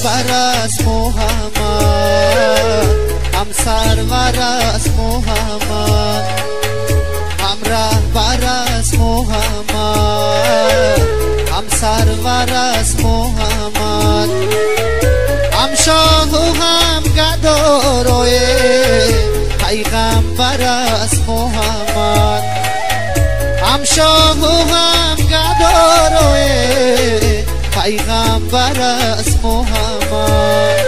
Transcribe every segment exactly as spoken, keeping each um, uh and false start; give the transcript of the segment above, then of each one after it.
رهبر است محمد، هم سرور است محمد، هم رهبر است محمد، هم سرور است محمد، هم شاه و هم گداروی پیغمبر است محمد، هم شاه و هم گداروی پیغمبر است محمد.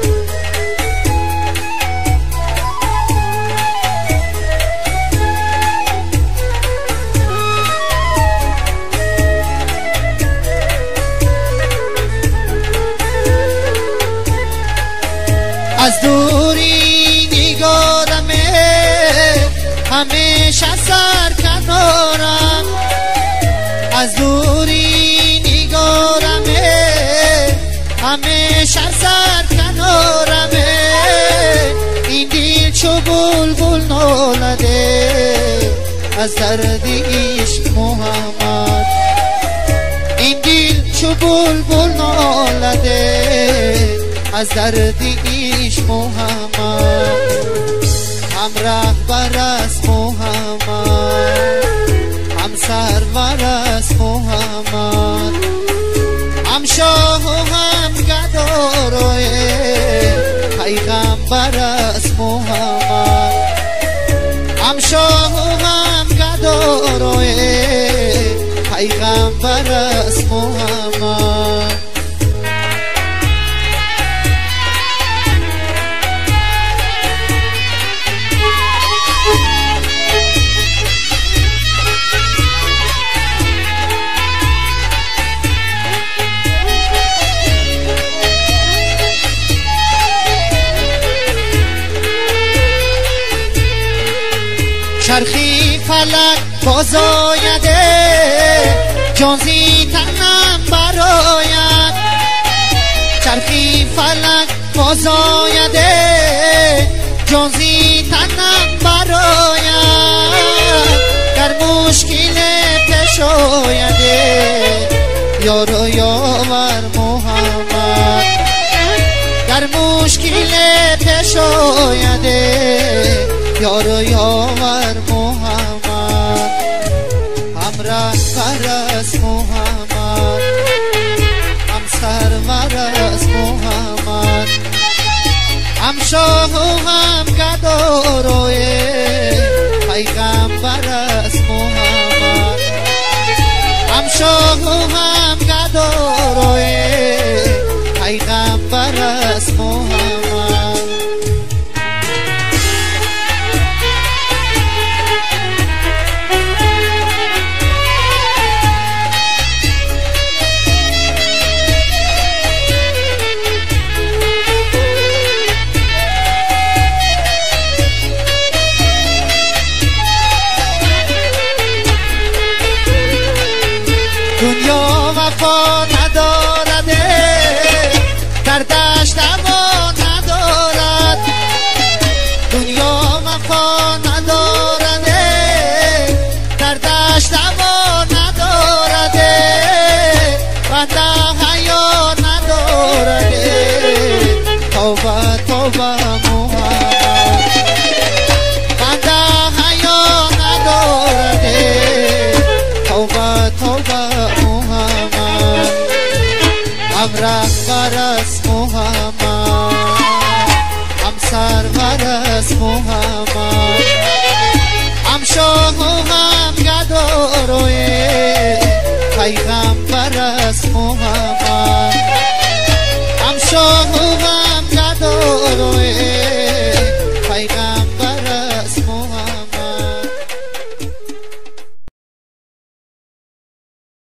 از دوری نگارمه همیشه سر کنارم، از دوری نگارمه همیشه سر کنارمه، این دل چو بلبل نالده از درد عشق محمد، این دل چو بلبل نالده از درد عشق محمد، هم رهبر است محمد، هم سرور است محمد، هم شاه و هم گداروی پیغمبر است محمد، هم شاه و هم گداروی پیغمبر است محمد. چرخی فلک باز آیده جان زی تنم برآید، چرخی فلک باز آیده جان زی تنم برآید، در مشکل پیش آیده یار و یاور محمد، در مشکل پیش آیده یار و یاور محمد، هم رهبر است محمد، هم سرور است محمد، هم شاه و هم گداروی پیغمبر است محمد، هم شاه و هم گداروی پیغمبر است محمد. دنیا وفا ندارد، در دشت هوا ندارد، دنیا وفا ندارد، در دشت هوا ندارد، بنده حیا ندارد، توبه توبه محمد، بنده حیا ندارد، توبه توبه محمد، هم رهبر است محمد، هم سرور است محمد، هم شاه و هم گداروی پیغمبر است محمد، هم شاه و